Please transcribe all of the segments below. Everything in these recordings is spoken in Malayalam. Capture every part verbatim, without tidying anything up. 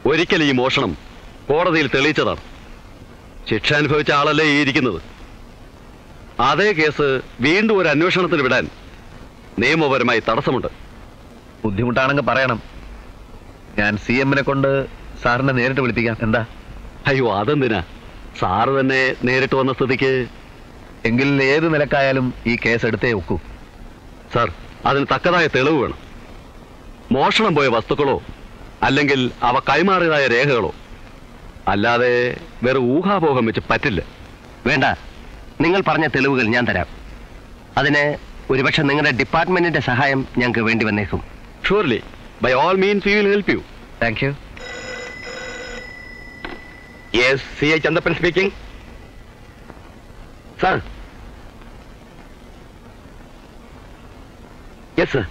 ഒരിക്കൽ ഈ മോഷണം കോടതിയിൽ തെളിയിച്ചതാണ്. ശിക്ഷ അനുഭവിച്ച ആളല്ലേ ഈ ഇരിക്കുന്നത്. അതേ കേസ് വീണ്ടും ഒരു അന്വേഷണത്തിന് വിടാൻ നിയമപരമായി തടസ്സമുണ്ട്. ബുദ്ധിമുട്ടാണെങ്കിൽ പറയണം, ഞാൻ സി എമ്മിനെ കൊണ്ട് സാറിനെ നേരിട്ട് വിളിപ്പിക്കാം. എന്താ? അയ്യോ, അതെന്തിനാ? സാറ് തന്നെ നേരിട്ട് വന്ന സ്ഥിതിക്ക്. എങ്കിൽ ഏത് നിലക്കായാലും ഈ കേസ് എടുത്തേ ഒക്കൂ. സാർ, അതിന് തക്കതായ തെളിവ് വേണം. മോഷണം പോയ വസ്തുക്കളോ അല്ലെങ്കിൽ അവ കൈമാറിയതായ രേഖകളോ. അല്ലാതെ വേറെ ഊഹാപോഹം വെച്ച് പറ്റില്ല. വേണ്ട, നിങ്ങൾ പറഞ്ഞ തെളിവുകൾ ഞാൻ തരാം. അതിന് ഒരുപക്ഷെ നിങ്ങളുടെ ഡിപ്പാർട്ട്മെന്റിന്റെ സഹായം ഞങ്ങൾക്ക് വേണ്ടി വന്നേക്കും. Surely, by all means we will help you. Thank you. Yes, C I Chandappan speaking. Sir. Yes sir.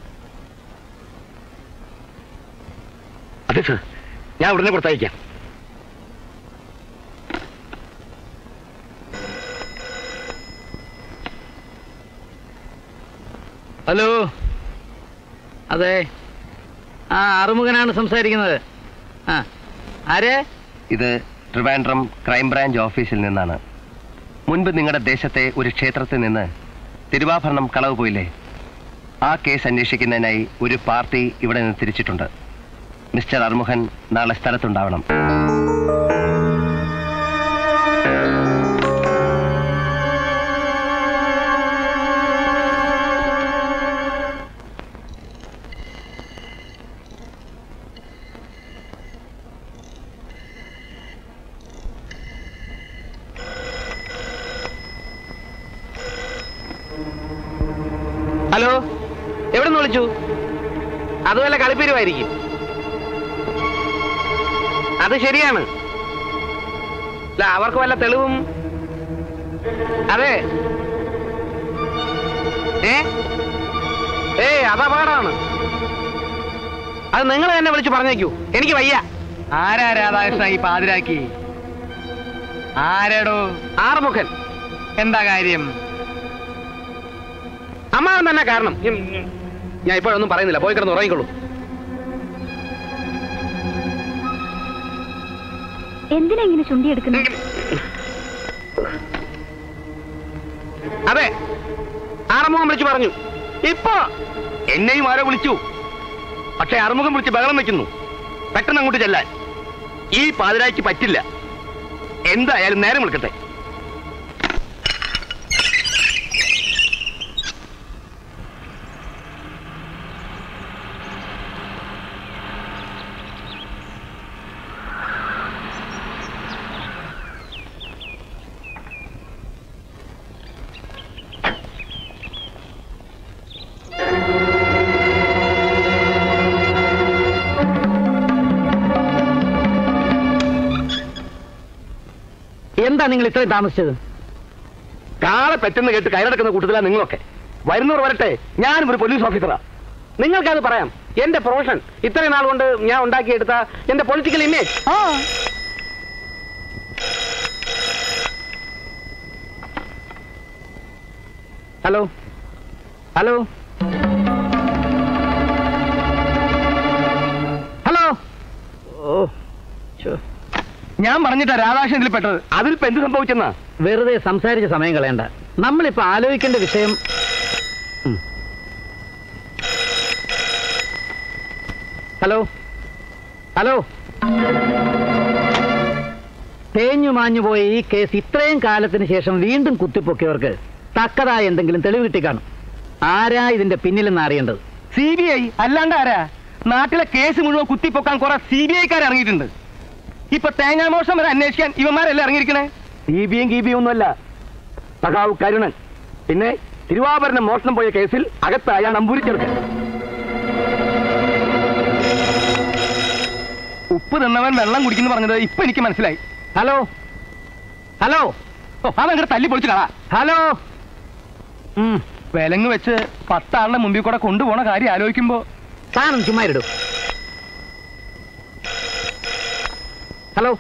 അതെ സർ, ഞാൻ ഉടനെ കൊടുത്തയക്കാം. ഹലോ, അതെ, ആ ആറുമുഖനാണ് സംസാരിക്കുന്നത്. ആ ആരെ? ഇത് ട്രിവാൻഡ്രം ക്രൈംബ്രാഞ്ച് ഓഫീസിൽ നിന്നാണ്. മുൻപ് നിങ്ങളുടെ ദേശത്തെ ഒരു ക്ഷേത്രത്തിൽ നിന്ന് തിരുവാഭരണം കളവ് പോയില്ലേ? ആ കേസ് അന്വേഷിക്കുന്നതിനായി ഒരു പാർട്ടി ഇവിടെ നിന്ന് തിരിച്ചിട്ടുണ്ട്. മിസ്റ്റർ അറുമുഖൻ നാളെ സ്ഥലത്തുണ്ടാവണം. ഹലോ, എവിടെ നിന്ന് വിളിച്ചു? അത് വല്ല കളിപ്പീരുമായിരിക്കും. അത് ശരിയാണ്. അല്ല, അവർക്ക് വല്ല തെളിവും? അതെ. ഏ ഏ അത് അപകടമാണ്. അത് നിങ്ങൾ തന്നെ വിളിച്ചു പറഞ്ഞേക്കൂ, എനിക്ക് വയ്യ. ആരാ രാധാകൃഷ്ണ ഈ പാതിരാക്കി? ആരാടോ? ആറുമുഖൻ. എന്താ കാര്യം? അമ്മാവൻ തന്നെ കാരണം. ഞാൻ ഇപ്പോഴൊന്നും പറയുന്നില്ല, പോയി കിടന്ന് ഉറങ്ങിക്കൊള്ളൂ. എന്തിനാ ഇങ്ങനെ ചുണ്ടിയെടുക്കുന്നത്? അതെ, ആറുമുഖം വിളിച്ചു പറഞ്ഞു. ഇപ്പൊ എന്നെയും ആരോ വിളിച്ചു. പക്ഷെ അറുമുഖം വിളിച്ച് ബഹളം വെക്കുന്നു. പെട്ടെന്ന് അങ്ങോട്ട് ചെല്ലാൻ ഈ പാതിരായ്ക്ക് പറ്റില്ല. എന്തായാലും നേരം വിളിക്കട്ടെ. എന്താ നിങ്ങൾ ഇത്രയും താമസിച്ചത്? കാളെ പെട്ടെന്ന് കേട്ട് കയറടക്കുന്ന കൂട്ടത്തിലാണ് നിങ്ങളൊക്കെ. വരുന്നവർ വരട്ടെ, ഞാനും ഒരു പോലീസ് ഓഫീസറാ. നിങ്ങൾക്കത് പറയാം. എന്റെ പ്രൊഫഷൻ ഇത്രയും നാൾ കൊണ്ട് ഞാൻ ഉണ്ടാക്കിയെടുത്ത എന്റെ political image. Hello hello hello. ഓ, ഞാൻ പറഞ്ഞിട്ടാ രാധാകൃഷ്ണൻ ഇതിൽ പെട്ടത്. അതിലിപ്പോ എന്ത് സംഭവിച്ചെന്നാ? വെറുതെ സംസാരിച്ച സമയം കളയണ്ട. നമ്മളിപ്പോ ആലോചിക്കേണ്ട വിഷയം. Hello hello. തേഞ്ഞു മാഞ്ഞു പോയ ഈ കേസ് ഇത്രയും കാലത്തിന് ശേഷം വീണ്ടും കുത്തിപ്പൊക്കിയവർക്ക് തക്കതായ എന്തെങ്കിലും തെളിവ് കിട്ടിക്കാണും. ആരാ ഇതിന്റെ പിന്നിലെന്ന് അറിയേണ്ടത്? സി ബി ഐ അല്ലാണ്ട് ആരാ? നാട്ടിലെ കേസ് മുഴുവൻ കുത്തിപ്പൊക്കാൻ കുറെ സി ബി ഐക്കാർ ഇറങ്ങിയിട്ടുണ്ട്. ഇപ്പൊ തേങ്ങാമോഷണം വരെ അന്വേഷിക്കാൻ ഇവന്മാരല്ലേ ഇറങ്ങിയിരിക്കണേ? സി ബി ഐ ഗി ബി ഒന്നുമല്ല, സഖാവ് കരുണൻ. പിന്നെ തിരുവാഭരണം മോഷണം പോയ കേസിൽ അകത്തായ നമ്പൂരിച്ചെടുക്കൻ. ഉപ്പ് തിന്നവൻ വെള്ളം കുടിക്കുന്നു പറഞ്ഞത് ഇപ്പൊ എനിക്ക് മനസ്സിലായി. Hello hello. അതങ്ങനെ തല്ലി പൊളിച്ചു കളാ. ഹലോ. വിലങ്ങ് വെച്ച് പത്താളുടെ മുമ്പിൽ കൂടെ കൊണ്ടുപോണ കാര്യം ആലോചിക്കുമ്പോ താനും ചുമ്മാ ഇടൂ. Hello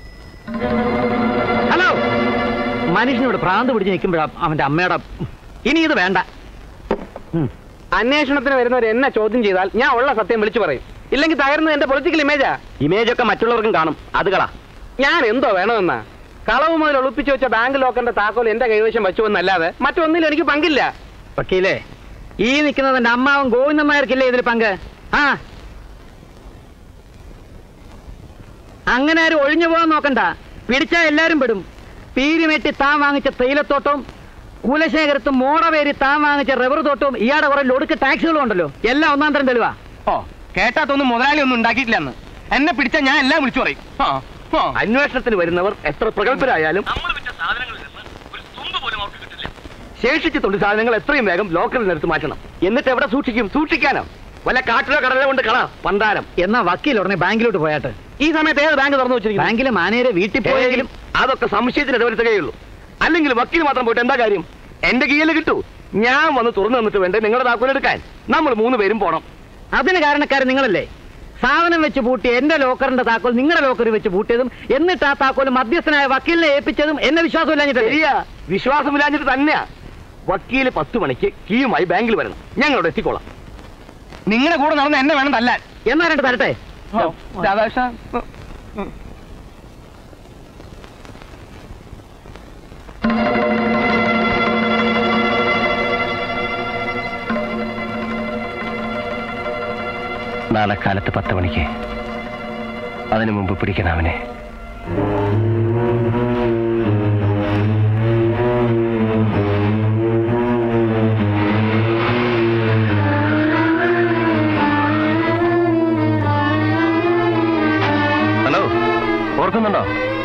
hello. മനുഷ്യനോട് ഭ്രാന്ത് പിടിച്ച് നിൽക്കുമ്പോഴാ അവന്റെ അമ്മയുടെ. ഇനി ഇത് വേണ്ട. അന്വേഷണത്തിന് വരുന്നവർ എന്നെ ചോദ്യം ചെയ്താൽ ഞാൻ ഉള്ള സത്യം വിളിച്ചു പറയും. ഇല്ലെങ്കിൽ തകർന്നത് എന്റെ പൊളിറ്റിക്കൽ ഇമേജാ. ഇമേജ് ഒക്കെ മറ്റുള്ളവർക്കും കാണും, അത് കള. ഞാൻ എന്തോ വേണമെന്നാ? കളവ് മുതൽ ഒളിപ്പിച്ചു വെച്ച ബാങ്ക് ലോക്കറിന്റെ താക്കോൽ എന്റെ കൈവശം വെച്ചുവെന്നല്ലാതെ മറ്റൊന്നിലും എനിക്ക് പങ്കില്ല. വക്കീലേ, ഈ നിൽക്കുന്നതിന്റെ അമ്മാവും ഗോവിന്ദൻ നായർക്കില്ലേ ഇതിൽ പങ്ക്? ആ, അങ്ങനെ ആരും ഒഴിഞ്ഞു പോകാൻ നോക്കണ്ട. പിടിച്ചാൽ എല്ലാരും പെടും. പീരിമെട്ടി താൻ വാങ്ങിച്ച തേയിലത്തോട്ടവും കുലശേഖരത്തും മോടവേരി താൻ വാങ്ങിച്ച റബ്ബർ തോട്ടവും ഇയാളുടെ കുറെ ഒടുക്ക് ടാക്സികളും ഉണ്ടല്ലോ, എല്ലാം ഒന്നാം തരം തെളിവാ. ഓ, കേട്ടാത്തൊന്നും മുതലാളി ഒന്നും ഉണ്ടാക്കിയിട്ടില്ലെന്ന്. എന്നെ പിടിച്ചാൽ ഞാൻ എല്ലാം വിളിച്ചു പറയും. അന്വേഷണത്തിന് വരുന്നവർ എത്ര പ്രഗത്ഭരായാലും ശേഷിച്ച തൊഴിൽ സാധനങ്ങൾ എത്രയും വേഗം ലോക്കറിൽ നിന്നെടുത്ത് മാറ്റണം. എന്നിട്ട് എവിടെ സൂക്ഷിക്കും? സൂക്ഷിക്കാനോ? വല്ല കാട്ടിലോ കടലോ കൊണ്ട് കള പണ്ടാരം. എന്നാ വക്കീൽ ഉടനെ ബാങ്കിലോട്ട് പോയാട്ടെ. ഈ സമയത്ത് ഏത് ബാങ്ക് തുറന്നു വെച്ചിരിക്കും? ബാങ്കിലെ മാനേജരെ വീട്ടിൽ പോയെങ്കിലും അതൊക്കെ സംശയത്തിന് ഇടവരുത്തുകയുള്ളൂ. അല്ലെങ്കിൽ വക്കീൽ മാത്രം പോയിട്ട് എന്താ കാര്യം? എന്റെ കീഴിൽ കിട്ടൂ. ഞാൻ വന്ന് തുറന്നു തന്നിട്ട് വേണ്ടേ നിങ്ങളുടെ താക്കോലെടുക്കാൻ? നമ്മൾ മൂന്ന് പേരും പോണം. അതിന് കാരണക്കാരൻ നിങ്ങളല്ലേ? സാധനം വെച്ച് പൂട്ടി എന്റെ ലോക്കറിന്റെ താക്കോൽ നിങ്ങളുടെ ലോക്കറിൽ വെച്ച് പൂട്ടിയതും എന്നിട്ട് ആ താക്കോൽ മധ്യസ്ഥനായ വക്കീലിനെ ഏൽപ്പിച്ചതും എന്നെ വിശ്വാസമില്ലാഞ്ഞിട്ട്. ശരിയാ, വിശ്വാസമില്ലാഞ്ഞിട്ട് തന്നെയാ. വക്കീല് പത്ത് മണിക്ക് കീയുമായി ബാങ്കിൽ വരണം. ഞങ്ങളോട് എത്തിക്കോളാം. നിങ്ങളുടെ കൂടെ നടന്ന് എന്നെ വേണം തല്ലാൻ. എന്നാ രണ്ട് തരട്ടെ. നാളെ കാലത്ത് പത്ത് മണിക്ക്. അതിനു മുമ്പ് പിടിക്കണം അവനെ. ഹലോ, ഓർക്കുന്നുണ്ടോ?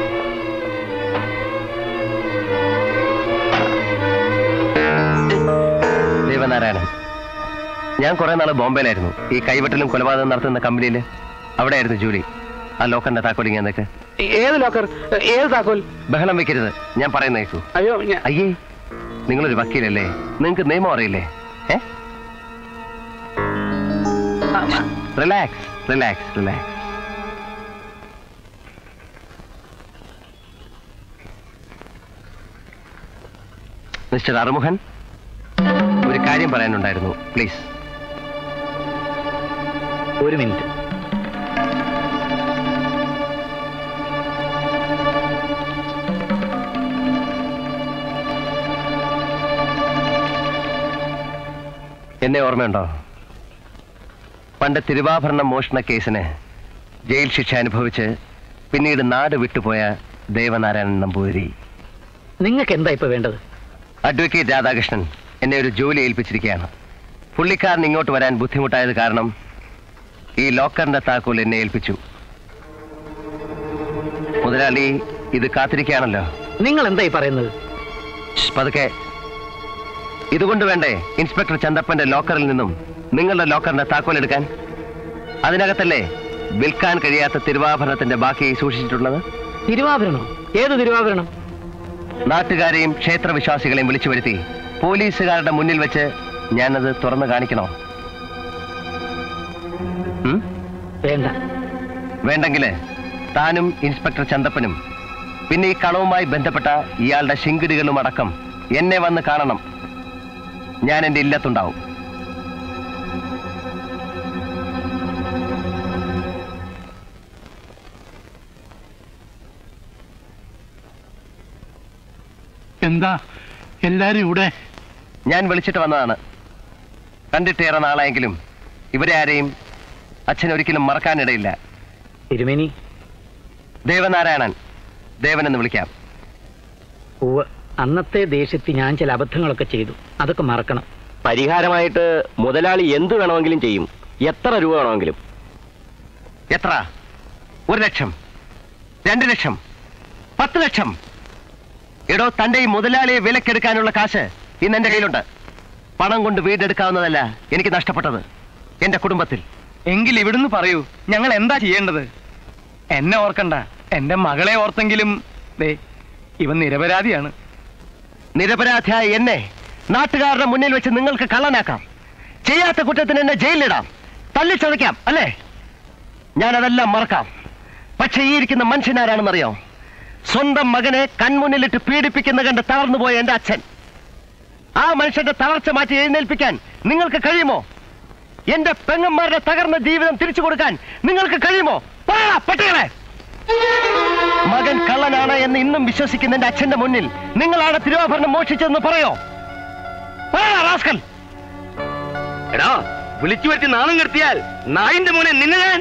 ദേവനാരായണൻ. ഞാൻ കുറെ നാള് ബോംബെയിലായിരുന്നു. ഈ കൈവെട്ടലും കൊലപാതകം നടത്തുന്ന കമ്പനിയിൽ അവിടെയായിരുന്നു ജോലി. ആ ലോക്കറിന്റെ താക്കോലിങ് എന്നൊക്കെ. ഏത് ലോക്കർ? ഏത് താക്കോൽ? ബഹളം വെക്കരുത്, ഞാൻ പറയുന്ന കേൾക്കൂ. അയ്യോ, അയ്യേ, നിങ്ങളൊരു വക്കീലല്ലേ? നിങ്ങൾക്ക് നിയമം അറിയില്ലേ? ഏ relax relax relax. Mister Arumughan, ഒരു കാര്യം പറയാനുണ്ടായിരുന്നു, പ്ലീസ്. ഒരു മിനിറ്റ്. എന്നെ ഓർമ്മയുണ്ടോ? പണ്ട് തിരുവാഭരണ മോഷണ കേസിന് ജയിൽ ശിക്ഷ അനുഭവിച്ച് പിന്നീട് നാട് വിട്ടുപോയ ദേവനാരായണൻ നമ്പൂതിരി. നിങ്ങൾക്ക് എന്താ ഇപ്പൊ വേണ്ടത്? അഡ്വക്കേറ്റ് രാധാകൃഷ്ണൻ എന്നെ ഒരു ജോലി ഏൽപ്പിച്ചിരിക്കുകയാണ്. പുള്ളിക്കാരൻ ഇങ്ങോട്ട് വരാൻ ബുദ്ധിമുട്ടായത് കാരണം ഈ ലോക്കറിന്റെ താക്കോൽ എന്നെ ഏൽപ്പിച്ചു. മുതലാളി ഇത് കാത്തിരിക്കുകയാണല്ലോ. നിങ്ങൾ എന്തായി പറയുന്നത്? പതുക്കെ. ഇതുകൊണ്ട് വേണ്ടേ ഇൻസ്പെക്ടർ ചന്തപ്പന്റെ ലോക്കറിൽ നിന്നും നിങ്ങളുടെ ലോക്കറിന്റെ താക്കോൽ എടുക്കാൻ? അതിനകത്തല്ലേ വിൽക്കാൻ കഴിയാത്ത തിരുവാഭരണത്തിന്റെ ബാക്കി സൂക്ഷിച്ചിട്ടുള്ളത്? തിരുവാഭരണോ? ഏത് തിരുവാഭരണം? നാട്ടുകാരെയും ക്ഷേത്രവിശ്വാസികളെയും വിളിച്ചു വരുത്തി പോലീസുകാരുടെ മുന്നിൽ വെച്ച് ഞാനത് തുറന്നു കാണിക്കണോ? വേണ്ട. വേണ്ടെങ്കില് താനും ഇൻസ്പെക്ടർ ചന്തപ്പനും പിന്നെ ഈ കളവുമായി ബന്ധപ്പെട്ട ഇയാളുടെ ശിങ്കിടികളും അടക്കം എന്നെ വന്ന് കാണണം. ഞാൻ എന്റെ ഇല്ലത്തുണ്ടാവും. എന്താ എല്ലാരും ഇവിടെ? ഞാൻ വിളിച്ചിട്ട് വന്നതാണ്. കണ്ടിട്ടേറെ നാളായെങ്കിലും ഇവരെ ആരെയും അച്ഛൻ ഒരിക്കലും മറക്കാനിടയില്ല. തിരുമേനി. ദേവനാരായണൻ, ദേവൻ എന്ന് വിളിക്കാം. ഉവ്വ്. അന്നത്തെ ദേഷ്യത്തിൽ ഞാൻ ചില അബദ്ധങ്ങളൊക്കെ ചെയ്തു, അതൊക്കെ മറക്കണം. പരിഹാരമായിട്ട് മുതലാളി എന്തു വേണമെങ്കിലും ചെയ്യും. എത്ര രൂപ വേണമെങ്കിലും. എത്ര? ഒരു ലക്ഷം, രണ്ട് ലക്ഷം, പത്ത് ലക്ഷം? എടോ, തന്റെ ഈ മുതലാളിയെ വിലക്കെടുക്കാനുള്ള കാശ് ഇന്ന് എന്റെ കയ്യിലുണ്ട്. പണം കൊണ്ട് വീടെടുക്കാവുന്നതല്ല എനിക്ക് നഷ്ടപ്പെട്ടത് എന്റെ കുടുംബത്തിൽ. എങ്കിൽ ഇവിടുന്ന് പറയൂ, ഞങ്ങൾ എന്താ ചെയ്യേണ്ടത്? എന്നെ ഓർക്കണ്ട, എന്റെ മകളെ ഓർത്തെങ്കിലും. ഇവൻ നിരപരാധിയാണ്. നിരപരാധിയായ എന്നെ നാട്ടുകാരുടെ മുന്നിൽ വെച്ച് നിങ്ങൾക്ക് കള്ളനാക്കാം. ചെയ്യാത്ത കുറ്റത്തിന് എന്നെ ജയിലിലിടാം, തല്ലിച്ചതയ്ക്കാം, അല്ലേ? ഞാനതെല്ലാം മറക്കാം. പക്ഷെ ഈ ഇരിക്കുന്ന മനുഷ്യനാരാണെന്നറിയോ? സ്വന്തം മകനെ കൺമുന്നിലിട്ട് പീഡിപ്പിക്കുന്ന കണ്ട് തളർന്നുപോയ എന്റെ അച്ഛൻ. ആ മനുഷ്യന്റെ തളർച്ച മാറ്റി എഴുന്നേൽപ്പിക്കാൻ നിങ്ങൾക്ക് കഴിയുമോ? എന്റെ പെങ്ങന്മാരുടെ തകർന്ന ജീവിതം തിരിച്ചു കൊടുക്കാൻ നിങ്ങൾക്ക് കഴിയുമോ? പറയടാ പട്ടികളെ. മകൻ കള്ളനാണ് എന്ന് ഇന്നും വിശ്വസിക്കുന്ന എന്റെ അച്ഛന്റെ മുന്നിൽ നിങ്ങളാണ് തിരുവാഭരണം മോഷിച്ചതെന്ന് പറയോ? റാസ്കൽ. എടാ വിളിച്ചു വരുത്തി നാണം കെടുത്തിയാൽ നായിന്റെ മോനെ നിന്നെ ഞാൻ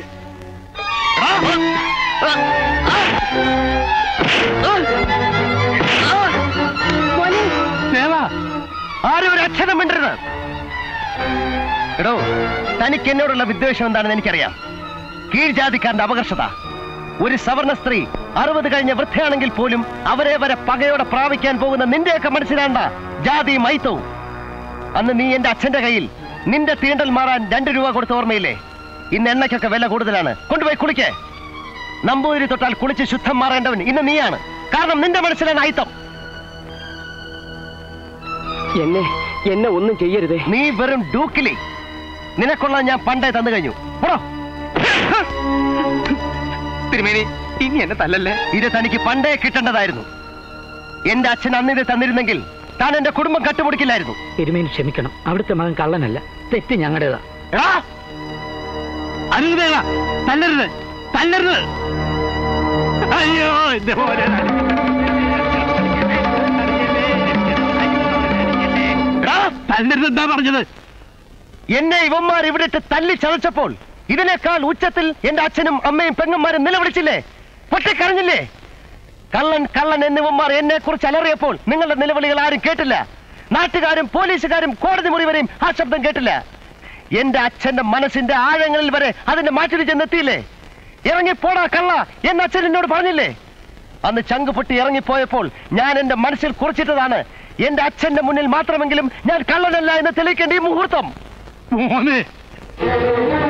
ആരും ഒരു അക്ഷരം മിണ്ടരുത്. എടോ, തനിക്ക് എന്നോടുള്ള വിദ്വേഷം എന്താണെന്ന് എനിക്കറിയാം. കീഴ്ജാതിക്കാരന്റെ അപകർഷത. ഒരു സവർണ സ്ത്രീ അറുപത് കഴിഞ്ഞ വൃദ്ധയാണെങ്കിൽ പോലും അവരെ വരെ പകയോടെ പ്രാപിക്കാൻ പോകുന്ന നിന്റെയൊക്കെ മനസ്സിലാണ്ട ജാതി മൈത്തവും. അന്ന് നീ എന്റെ അച്ഛന്റെ കയ്യിൽ നിന്റെ തീണ്ടൽ മാറാൻ രണ്ടു രൂപ കൊടുത്ത ഓർമ്മയില്ലേ? ഇന്ന് എണ്ണയ്ക്കൊക്കെ വില കൂടുതലാണ്. കൊണ്ടുപോയി കുളിക്കേ. നമ്പൂതിരി തൊട്ടാൽ കുളിച്ച് ശുദ്ധം മാറേണ്ടവൻ ഇന്ന് നീയാണ്. കാരണം നിന്റെ മനസ്സിലാണ് അയിത്തം. എന്നെ എന്നെ ഒന്നും ചെയ്യരുതേ. നീ വെറും ഡൂക്കിലി. നിനക്കൊള്ള ഞാൻ പണ്ടേ തന്നു കഴിഞ്ഞു. തിരുമേനി ഇനി എന്നെ തല്ലല്ലേ. ഇത് തനിക്ക് പണ്ടേ കിട്ടേണ്ടതായിരുന്നു. എന്റെ അച്ഛൻ അന്നിത് തന്നിരുന്നെങ്കിൽ താൻ എന്റെ കുടുംബം കട്ടുമുടിക്കില്ലായിരുന്നു. തിരുമേനി ക്ഷമിക്കണം, അവിടുത്തെ മകൻ കള്ളനല്ല, തെറ്റ് ഞങ്ങളുടേതാ. അരുതേക തല്ലരുത്, തല്ലരുത്. അയ്യോ എന്റെ പോലെ തല്ലരുതെന്താ പറഞ്ഞത്? എന്നെ ഇവന്മാർ ഇവിടെ ഇട്ട് തല്ലി ചതച്ചപ്പോൾ ഇതിനേക്കാൾ ഉച്ചത്തിൽ എന്റെ അച്ഛനും അമ്മയും പെങ്ങന്മാരും നിലവിളിച്ചില്ലേ? പൊട്ടിക്കരഞ്ഞില്ലേ? കള്ളൻ കള്ളൻ എന്നിവന്മാർ എന്നെ കുറിച്ച് അലറിയപ്പോൾ നിങ്ങളുടെ നിലവിളികൾ ആരും കേട്ടില്ല. നാട്ടുകാരും പോലീസുകാരും കോടതി മുറി വരെയും ആ ശബ്ദം കേട്ടില്ല. എന്റെ അച്ഛന്റെ മനസ്സിന്റെ ആഴങ്ങളിൽ വരെ അതിന്റെ മാറ്റിൽ ചെന്നെത്തിയില്ലേ? ഇറങ്ങിപ്പോടാ കള്ള എന്ന് അച്ഛൻ എന്നോട് പറഞ്ഞില്ലേ? അന്ന് ചങ്ക് പൊട്ടി ഇറങ്ങിപ്പോയപ്പോൾ ഞാൻ എന്റെ മനസ്സിൽ കുറിച്ചിട്ടതാണ്, എന്റെ അച്ഛന്റെ മുന്നിൽ മാത്രമെങ്കിലും ഞാൻ കള്ളനല്ല എന്ന് തെളിയിക്കേണ്ട ഈ മുഹൂർത്തം. മോനെ